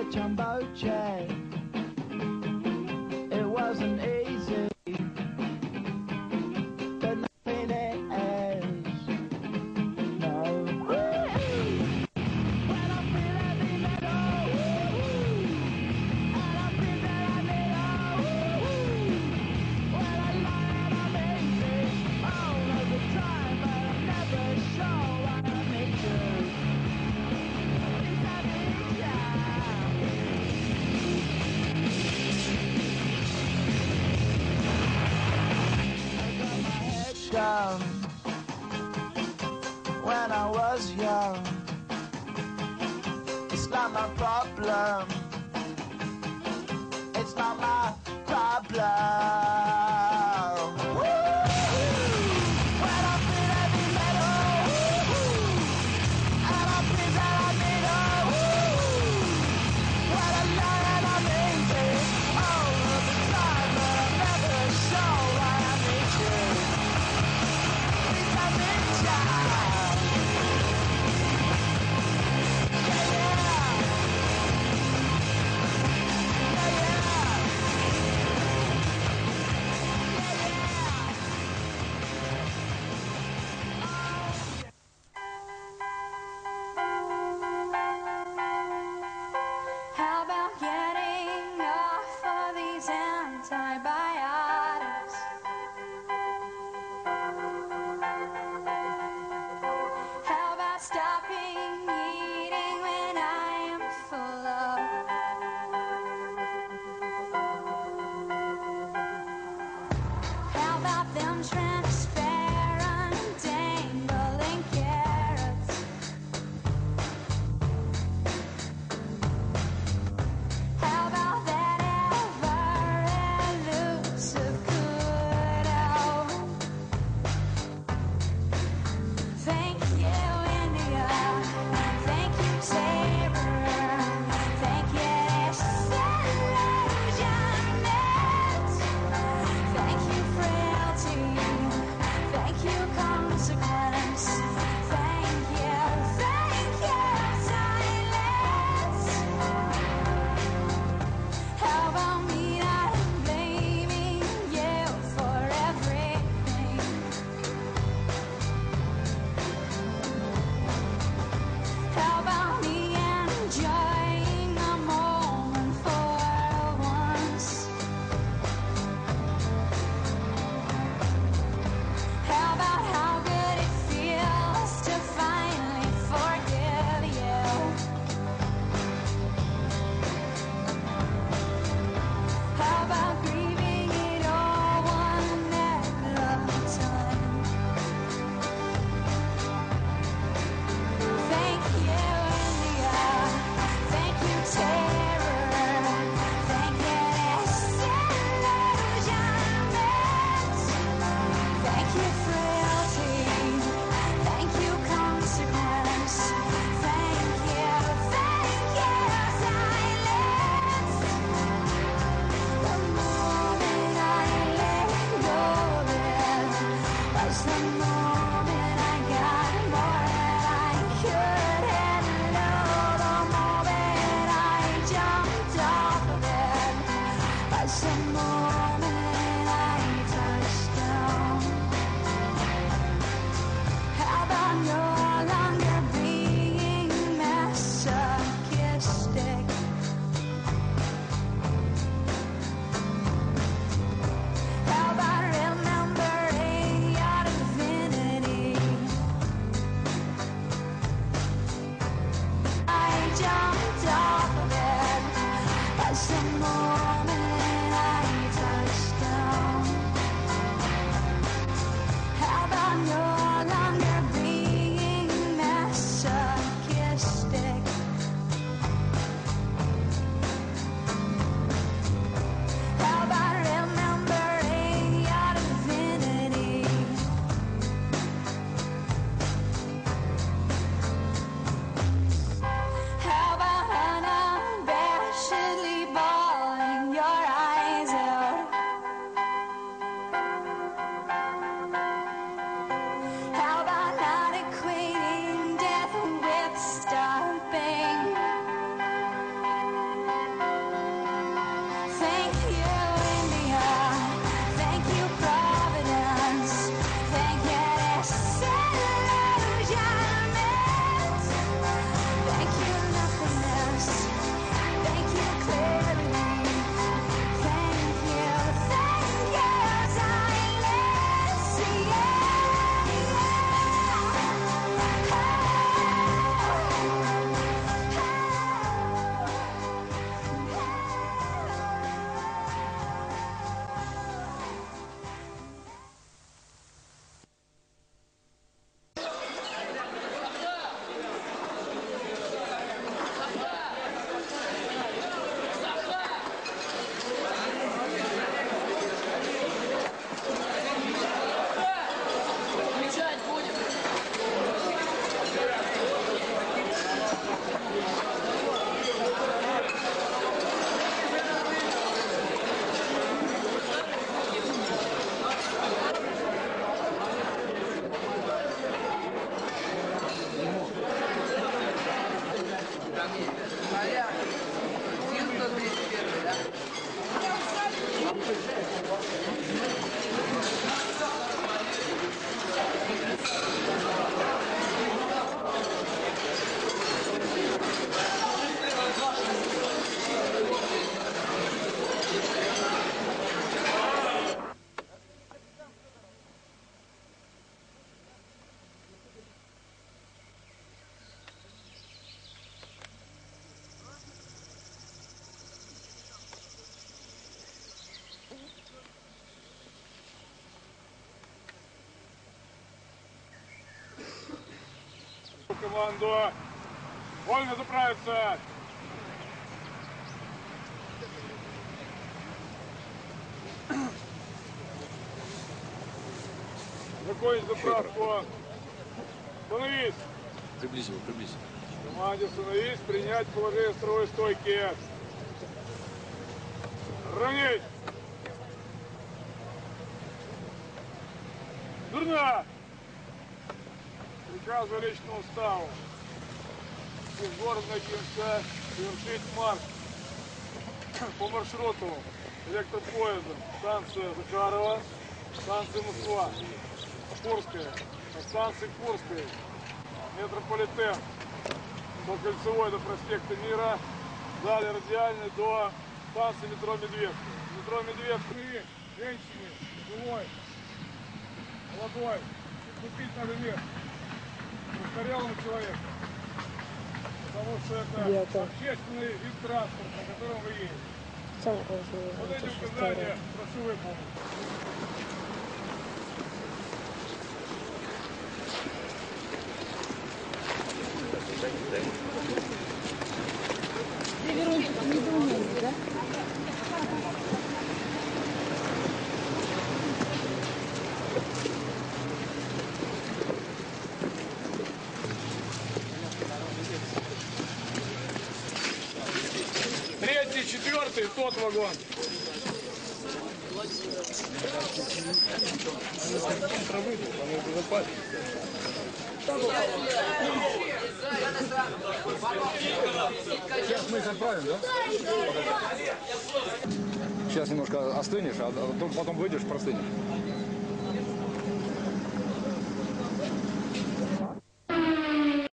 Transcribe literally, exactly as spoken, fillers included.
jumbo jet. It wasn't easy, but nothing is. No. When I feel heavy metal, and I feel that I need a when I lie and I'm easy all of the time, but I'm never sure what I need to. Is I need ya. Down when I was young. It's not my problem. It's not my problem. When I feel heavy metal, and I feel that I need a when I lie and I'm easy all of the time, but I'm never sure why I need you. Yeah, yeah. А я съезд сто тридцать первый, да? Команду! Вольно заправиться! Закончить заправку! Становись! Приблизь его, приблизь. Команде становись, принять положение строевой стойки. Равнять! Дурно! Приказываю личному уставу. Из города Ногинска совершить марш по маршруту электропоездом. Станция Захарова, станция Москва, Курская, от станции Курской, метрополитен, по Кольцевой до проспекта Мира, далее радиальный до станции метро Медведка. Метро Медведка. Женщины, живой, молодой, купить надо место престарелому человеку. Потому что это Я-то. общественный вид транспорта, на котором вы едете. Сам, конечно, Вот эти указания прошу выполнить. недоумение, да? Третий, четвертый, тот вагон. Сейчас мы их отправим, да? Сейчас немножко остынешь, а потом выйдешь, простынешь.